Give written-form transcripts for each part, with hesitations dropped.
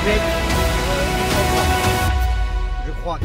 Je crois.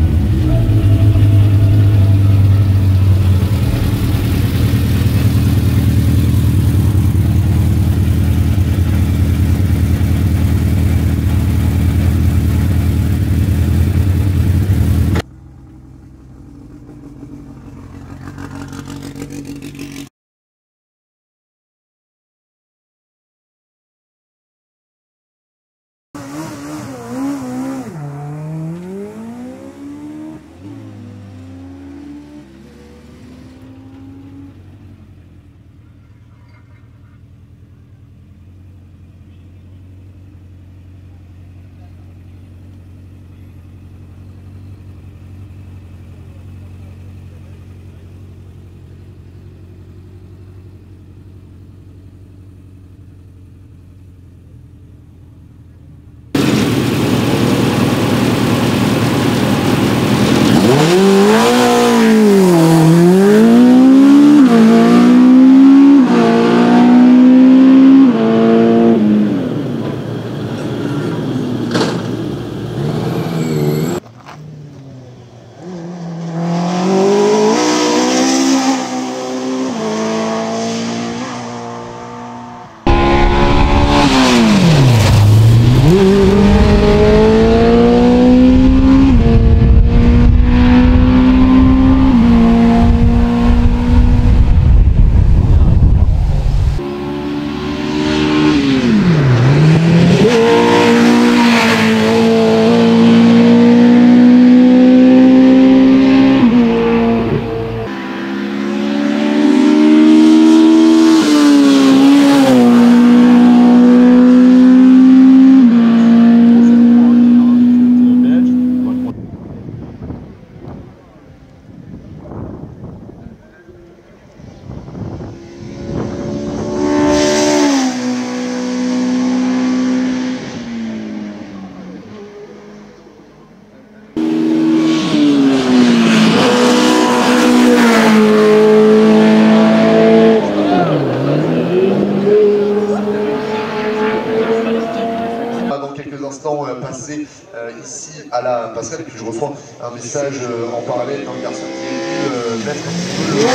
Passer ici à la passerelle, et puis je reçois un message en parallèle d'un garçon qui est venu mettre un petit peu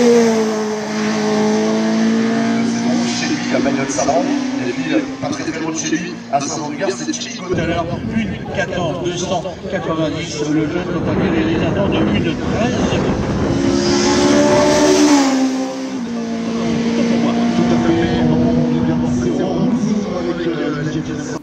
le chez lui à Bagnols-Saran, et puis pas très très loin de chez lui, à Saint-Jean-du-Gard, c'est Chico tout à l'heure, 1,14 290, le jeune compagnon est atteint de 1,13. Tout à fait, on est bien dans avec